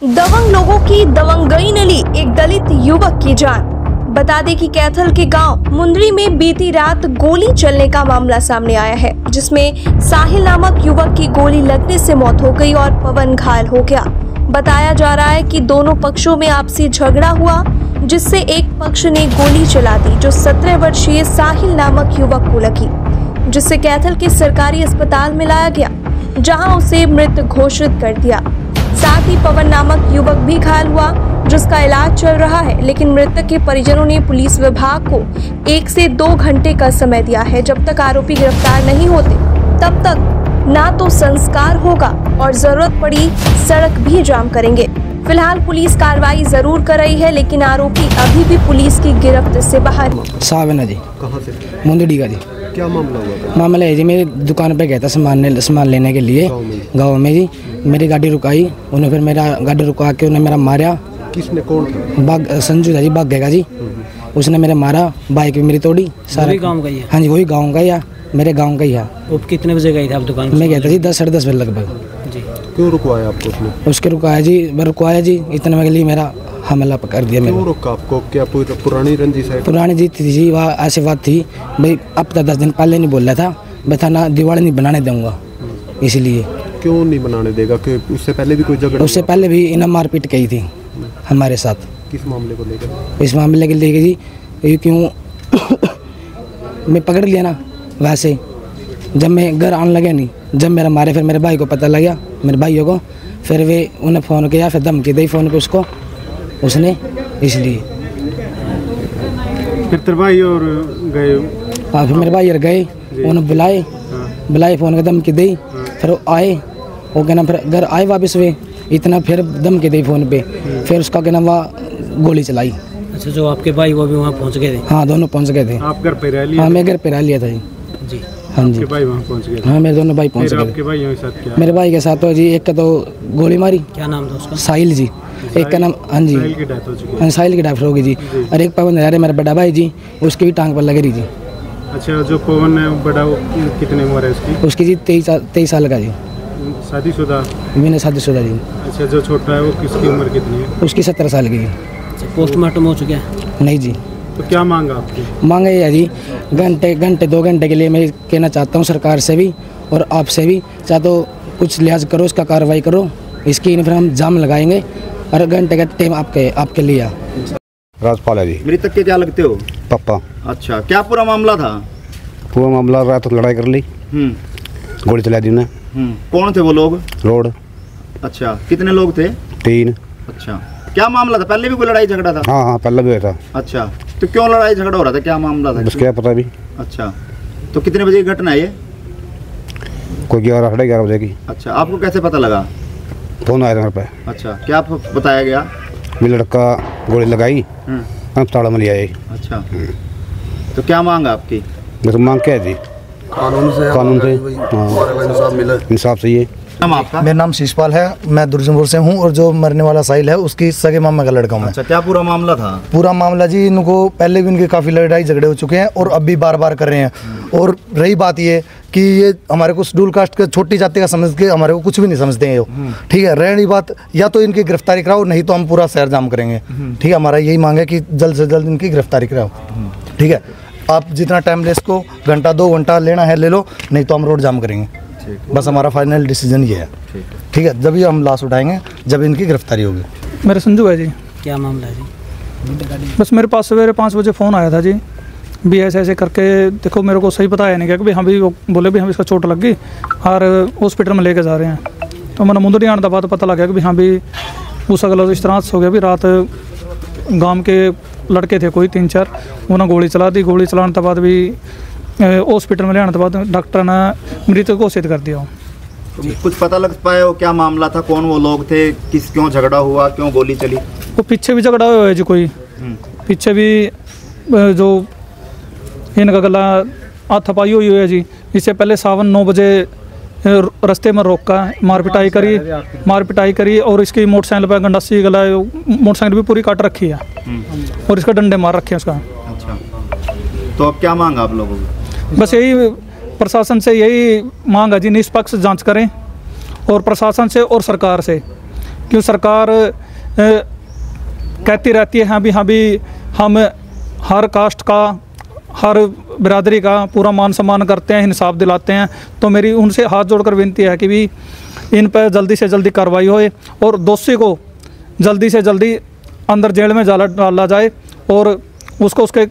दबंग लोगों की दबंगई ने ली एक दलित युवक की जान। बता दें कि कैथल के गांव मुंदरी में बीती रात गोली चलने का मामला सामने आया है, जिसमें साहिल नामक युवक की गोली लगने से मौत हो गई और पवन घायल हो गया। बताया जा रहा है कि दोनों पक्षों में आपसी झगड़ा हुआ, जिससे एक पक्ष ने गोली चला दी जो 17 वर्षीय साहिल नामक युवक को लगी, जिससे कैथल के सरकारी अस्पताल में लाया गया, जहां उसे मृत घोषित कर दिया। साथ ही पवन नामक युवक भी घायल हुआ, जिसका इलाज चल रहा है, लेकिन मृतक के परिजनों ने पुलिस विभाग को 1 से 2 घंटे का समय दिया है। जब तक आरोपी गिरफ्तार नहीं होते तब तक ना तो संस्कार होगा और जरूरत पड़ी सड़क भी जाम करेंगे। फिलहाल पुलिस कार्रवाई जरूर कर रही है, लेकिन आरोपी अभी भी पुलिस की गिरफ्त से बाहर। साहब है ना जी। कहाँ से? मुंदड़ी का जी। क्या मामला हुआ था? मामला है जी, मेरी दुकान पे गया था सामान लेने के लिए गाँव में जी। मेरी गाड़ी रुकाई, उन्हें फिर मेरा गाड़ी रुका के उन्हें मेरा मारा। किसने? कौन था? बाग संजू था जी, बाग गएगा जी। उसने मेरे मारा, बाइक भी मेरी तोड़ी। सारा गाँव का ही है? हाँ जी, वही गाँव का ही है, मेरे गाँव का ही है। वो कितने बजे गई थी आप दुकान? मैं गया था जी 10 साढ़े 10 बजे लगभग जी। क्यों रुकवाया आपको उसने? उसके रुकाया जी, रुकवाया जी, इतने के लिए मेरा हमला कर दिया। क्यों रुका आपको? क्या पुरानी रंजिश है? पुरानी जीत थी जी, वह ऐसी बात थी भाई, अब तक 10 दिन पहले नहीं बोल रहा था, बता ना दिवाली नहीं बनाने दूंगा, इसलिए। क्यों नहीं बनाने देगा? कि उससे पहले भी कोई झगड़ा? उससे पहले भी इन्हें मारपीट की थी हमारे साथ। किस मामले को लेकर? इस मामले के लेके जी, ये क्यों मैं पकड़ लिया ना, वैसे जब मैं घर आने लगा नहीं, जब मेरा मारे, फिर मेरे भाई को पता लगा, मेरे भाइयों को, फिर वे उन्हें फ़ोन किया, फिर धमकी दी फ़ोन पे उसको, उसने, इसलिए। फिर तेरे भाई और गए? हाँ, फिर मेरे भाई और गए, उन्हें बुलाए फ़ोन के धमकी दी, फिर वो आए, वो कहना फिर घर आए वापस वे, इतना फिर धमकी दी फ़ोन पे, फिर उसका कहना वह गोली चलाई। अच्छा, जो आपके भाई वो भी वहाँ पहुँच गए थे? हाँ, दोनों पहुँच गए थे। आप घर पे रह लिया? हाँ, मैं घर पे रह लिया था जी। हाँ जी, भाई वहाँ पहुँच गए? हाँ, मेरे दोनों भाई पहुँच गए। आपके भाई के साथ क्या? मेरे भाई के साथ तो जी, एक का तो गोली मारी। क्या नाम था उसका? साहिल जी, एक का नाम, हाँ जी, साहिल की डेथ हो चुकी है। साहिल की डेथ हो गई जी। और एक पवन है मेरा बड़ा भाई जी, उसकी भी टांग पर लग रही जी। अच्छा, जो पवन है बड़ा, वो कितने उम्र है उसकी? उसकी जी 23 साल का जी। शादीशुदा? मैंने शादीशुदा जी। अच्छा, जो छोटा है वो किसकी उम्र कितनी है? उसकी 17 साल की जी। पोस्टमार्टम हो चुका है? नहीं जी। तो क्या मांगा आपकी? मांगे है जी, घंटे 2 घंटे के लिए मैं कहना चाहता हूँ सरकार से भी और आपसे भी, चाहे तो कुछ लिहाज करो, इसका कार्रवाई करो, इसकी फिर हम जाम लगाएंगे और घंटे का टाइम आपके लिए। राजपाल है जी। मृतक के क्या लगते हो? पापा। अच्छा, क्या पूरा मामला था? पूरा मामला रात को लड़ाई कर ली, गोली चला दी उन्हें। कौन थे वो लोग? रोड। अच्छा, कितने लोग थे? 3। अच्छा, क्या मामला था? पहले भी कोई लड़ाई झगड़ा था? हाँ, पहले भी हुआ था। अच्छा, तो क्यों लड़ाई झगड़ा हो रहा था? क्या मामला था? बस क्या पता भी। अच्छा, तो कितने बजे की घटना है ये? कोई 11 साढ़े 11 बजे की। अच्छा, आपको कैसे पता लगा? फोन आया था मेरे पे। अच्छा, क्या बताया गया? भी लड़का गोली लगाई, अस्पताल में ले आए। अच्छा, तो क्या मांग आपकी? बस मांग क्या है जी? कानून से इंसाफ चाहिए। मेरा नाम शीशपाल है, मैं दुर्जनपुर से हूँ, और जो मरने वाला साहिल है उसकी सगे मामा का लड़का हूँ। अच्छा, क्या पूरा मामला था? पूरा मामला जी, इनको पहले भी इनके काफ़ी लड़ाई झगड़े हो चुके हैं और अब भी बार कर रहे हैं। और रही बात ये कि ये हमारे को शेड्यूल कास्ट का छोटी जाति का समझ के हमारे को कुछ भी नहीं समझते हैं ये, ठीक है। रही बात, या तो इनकी गिरफ्तारी कराओ, नहीं तो हम पूरा शहर जाम करेंगे, ठीक है। हमारा यही मांग है कि जल्द से जल्द इनकी गिरफ्तारी कराओ, ठीक है। आप जितना टाइम ले, इसको घंटा 2 घंटा लेना है ले लो, नहीं तो हम रोड जाम करेंगे। बस हमारा फाइनल डिसीजन ये है, ठीक है। जब ही हम लाश उठाएंगे जब इनकी गिरफ्तारी होगी। मेरा संजू है जी। क्या मामला है जी? बस मेरे पास सवेरे 5 बजे फ़ोन आया था जी, भी ऐसे करके, देखो मेरे को सही पता है नहीं क्या कि भाई, हाँ भी वो बोले भी हम इसका चोट लग गई और हॉस्पिटल में लेके जा रहे हैं। तो मैंने मुंदरी आने के बाद पता लगा कि हाँ भी उस अगला इस तरह से हो गया भी, रात गांव के लड़के थे कोई 3-4, उन्होंने गोली चला दी। गोली चलाने के बाद भी हॉस्पिटल में ले आने के बाद डॉक्टर ने मृत घोषित कर दिया। कुछ पता लग पाया हो क्या मामला था? कौन वो लोग थे? क्यों झगड़ा हुआ? क्यों गोली चली? वो पीछे भी झगड़ा हुआ है जी, कोई पीछे भी जो इनका गला हाथापाई हुई है जी। इससे पहले सावन 9 बजे रास्ते में रोका, मारपिटाई करी और इसकी मोटरसाइकिल पर गंडासी गला, मोटरसाइकिल भी पूरी काट रखी है और इसका डंडे मार रखे हैं उसका। अच्छा, तो अब क्या मांग आप लोगों की? बस यही प्रशासन से यही मांग है जी, निष्पक्ष जांच करें और प्रशासन से और सरकार से क्यों सरकार कहती रहती है हाँ भी हम हर कास्ट का, हर बिरादरी का पूरा मान सम्मान करते हैं, इंसाफ दिलाते हैं। तो मेरी उनसे हाथ जोड़कर विनती है कि भी इन पर जल्दी से जल्दी कार्रवाई होए और दोषी को जल्दी से जल्दी अंदर जेल में डाला जाए और उसको उसके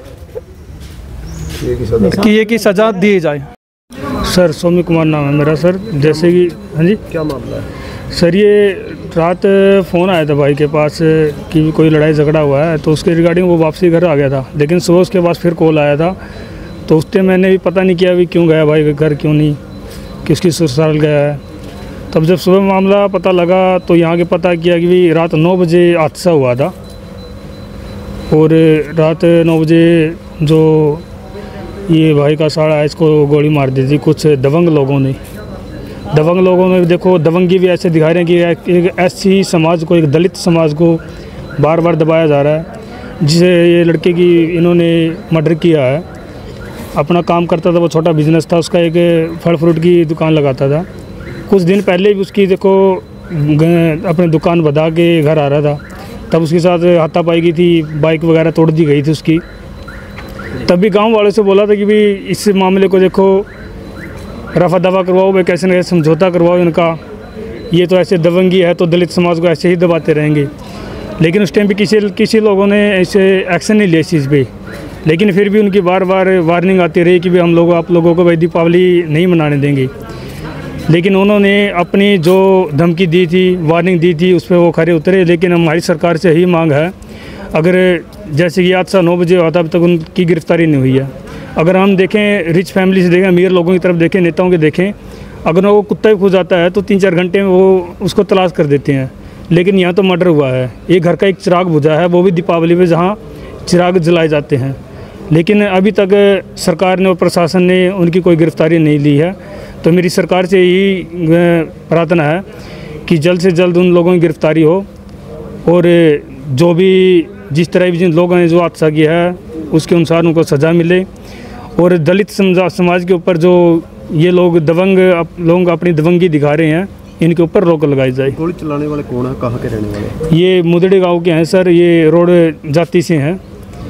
किए की सज़ा दी जाए। सर सौम्य कुमार नाम है मेरा सर। जैसे कि हाँ जी, क्या मामला है? सर ये रात फ़ोन आया था भाई के पास कि कोई लड़ाई झगड़ा हुआ है, तो उसके रिगार्डिंग वो वापसी घर आ गया था। लेकिन सुबह उसके पास फिर कॉल आया था, तो उस टाइम मैंने भी पता नहीं किया भी क्यों गया भाई के घर, क्यों नहीं, किसकी ससुराल गया है। तब जब सुबह मामला पता लगा तो यहाँ के पता किया कि भी रात 9 बजे हादसा हुआ था और रात 9 बजे जो ये भाई का साड़ा है इसको गोली मार दी थी कुछ दबंग लोगों ने। देखो दबंगी भी ऐसे दिखा रहे हैं कि एक ऐसी समाज को, एक दलित समाज को बार बार दबाया जा रहा है, जिसे ये लड़के की इन्होंने मर्डर किया है। अपना काम करता था, वो छोटा बिजनेस था उसका, एक फल फ्रूट की दुकान लगाता था। कुछ दिन पहले भी उसकी देखो अपनी दुकान बधा के घर आ रहा था, तब उसके साथ हाथापाई की थी, बाइक वगैरह तोड़ दी गई थी उसकी। तब भी गाँव वालों से बोला था कि भी इस मामले को देखो रफा दफा करवाओ, भाई कैसे न कैसे समझौता करवाओ इनका, ये तो ऐसे दबंगी है तो दलित समाज को ऐसे ही दबाते रहेंगे। लेकिन उस टाइम भी किसी लोगों ने ऐसे एक्शन नहीं लिया इस चीज़ पे। लेकिन फिर भी उनकी बार बार वार्निंग आती रही कि भाई आप लोगों को भाई दीपावली नहीं मनाने देंगे। लेकिन उन्होंने अपनी जो धमकी दी थी, वार्निंग दी थी, उस पर वो खरे उतरे। लेकिन हमारी सरकार से यही मांग है, अगर जैसे कि हादसा 9 बजे हुआ था, अभी तक उनकी गिरफ्तारी नहीं हुई है। अगर हम देखें रिच फैमिली से देखें, अमीर लोगों की तरफ देखें, नेताओं के देखें, अगर वो कुत्ता भी खो जाता है तो 3-4 घंटे में वो उसको तलाश कर देते हैं। लेकिन यहाँ तो मर्डर हुआ है, एक घर का एक चिराग बुझा है, वो भी दीपावली में जहाँ चिराग जलाए जाते हैं। लेकिन अभी तक सरकार ने और प्रशासन ने उनकी कोई गिरफ्तारी नहीं ली है। तो मेरी सरकार से यही प्रार्थना है कि जल्द से जल्द उन लोगों की गिरफ्तारी हो और जो भी जिस तरह भी जिन लोगों ने जो हादसा किया है उसके अनुसार उनको सज़ा मिले। और दलित समाज के ऊपर जो ये लोग लोग अपनी दबंगी दिखा रहे हैं, इनके ऊपर रोक लगाई जाए। गोली चलाने वाले कौन है, कहाँ के रहने वाले? ये मुदड़ी गांव के हैं सर, ये रोड जाति से हैं।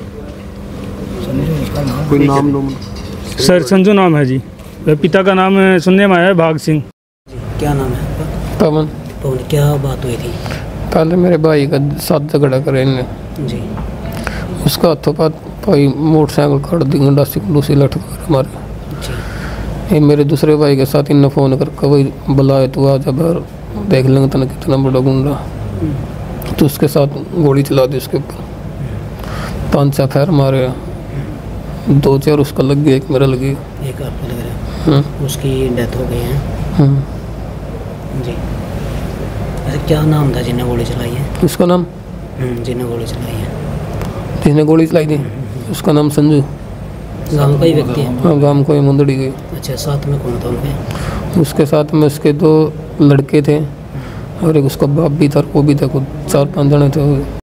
कोई नाम? सर संजू नाम है जी, पिता का नाम सुनने में आया है भाग सिंह। क्या नाम है आपका? पवन। पवन, क्या बात हुई थी? पहले मेरे भाई का साथ झगड़ा करे इनने जी, उसका हथों पाथ भाई मोटरसाइकिल खड़ दी, गंडासी कुंडूसी लटक कर मारे। ये मेरे दूसरे भाई के साथ इनने फ़ोन करके भाई बुलाए तो आ जा बाहर देख लेंगे तना कितना बड़ा गुंडा। तो उसके साथ गोली चला दी उसके ऊपर, 5-6 फैर मारे, 2-4 उसका लग गया, एक मेरा लगी, एक आपको लग रहा है। उसकी डेथ हो गई है जी। अच्छा, क्या नाम था जिन्हें गोली चलाई है? उसका नाम जिन्हें गोली चलाई है, जिसने गोली चलाई थी उसका नाम संजू। गाँव का ही व्यक्ति है? हाँ, गाँव को ही मुंदड़ी गई। अच्छा, साथ में कौन था उनके? उसके साथ में उसके 2 लड़के थे और एक उसका बाप भी था, वो भी था, कुछ 4-5 जने थे।